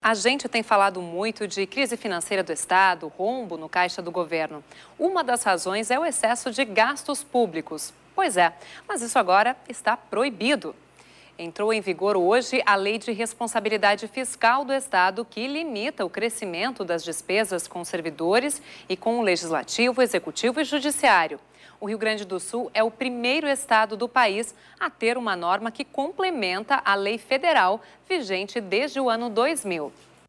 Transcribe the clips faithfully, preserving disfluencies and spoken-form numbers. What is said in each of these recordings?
A gente tem falado muito de crise financeira do Estado, rombo no caixa do governo. Uma das razões é o excesso de gastos públicos. Pois é, mas isso agora está proibido. Entrou em vigor hoje a Lei de Responsabilidade Fiscal do Estado, que limita o crescimento das despesas com servidores e com o Legislativo, Executivo e Judiciário. O Rio Grande do Sul é o primeiro estado do país a ter uma norma que complementa a lei federal vigente desde o ano dois mil.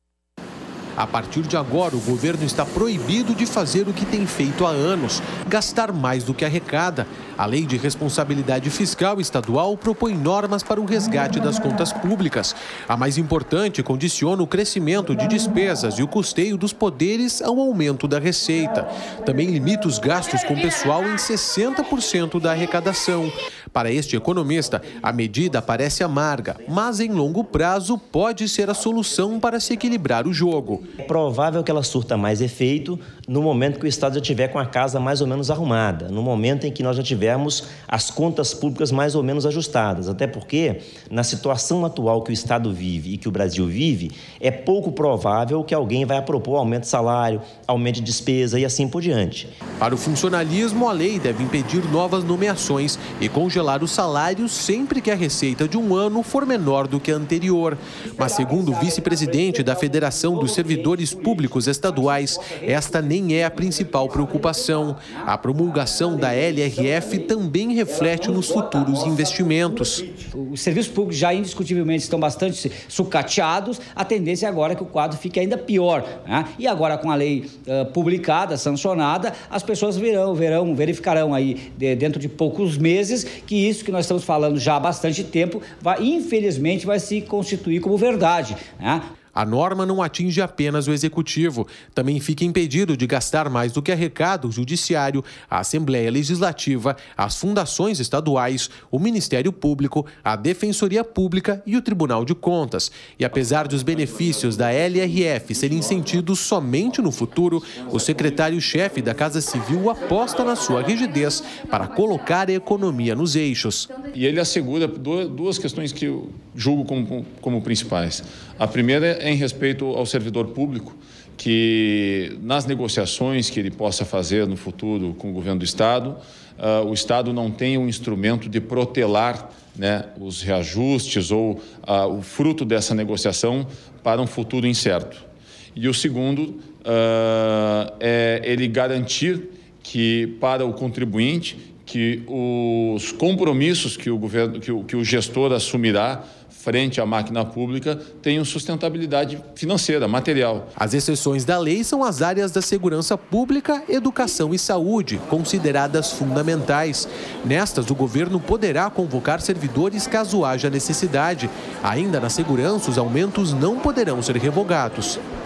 A partir de agora, o governo está proibido de fazer o que tem feito há anos, gastar mais do que arrecada. A Lei de Responsabilidade Fiscal Estadual propõe normas para o resgate das contas públicas. A mais importante condiciona o crescimento de despesas e o custeio dos poderes ao aumento da receita. Também limita os gastos com pessoal em sessenta por cento da arrecadação. Para este economista, a medida parece amarga, mas em longo prazo pode ser a solução para se equilibrar o jogo. É provável que ela surta mais efeito no momento que o Estado já estiver com a casa mais ou menos arrumada, no momento em que nós já tivermos as contas públicas mais ou menos ajustadas. Até porque, na situação atual que o Estado vive e que o Brasil vive, é pouco provável que alguém vai propor aumento de salário, aumento de despesa e assim por diante. Para o funcionalismo, a lei deve impedir novas nomeações e congelar os salários sempre que a receita de um ano for menor do que a anterior. Mas, segundo o vice-presidente da Federação dos Servidores Públicos Estaduais, esta nem é a principal preocupação. A promulgação da L R F também reflete nos futuros investimentos. Os serviços públicos já indiscutivelmente estão bastante sucateados, a tendência é agora que o quadro fique ainda pior, né? E agora com a lei uh, publicada, sancionada, as pessoas verão, verão, verificarão aí de, dentro de poucos meses que isso que nós estamos falando já há bastante tempo, vai, infelizmente vai se constituir como verdade, né? A norma não atinge apenas o Executivo. Também fica impedido de gastar mais do que arrecada o Judiciário, a Assembleia Legislativa, as fundações estaduais, o Ministério Público, a Defensoria Pública e o Tribunal de Contas. E apesar dos benefícios da L R F serem sentidos somente no futuro, o secretário-chefe da Casa Civil aposta na sua rigidez para colocar a economia nos eixos. E ele assegura duas questões que eu julgo como, como principais. A primeira é em respeito ao servidor público, que nas negociações que ele possa fazer no futuro com o governo do Estado, uh, o Estado não tenha um instrumento de protelar, né, os reajustes ou uh, o fruto dessa negociação para um futuro incerto. E o segundo uh, é ele garantir que, para o contribuinte, que os compromissos que o governo, que o, que o gestor assumirá frente à máquina pública tenham sustentabilidade financeira, material. As exceções da lei são as áreas da segurança pública, educação e saúde, consideradas fundamentais. Nestas, o governo poderá convocar servidores caso haja necessidade. Ainda na segurança, os aumentos não poderão ser revogados.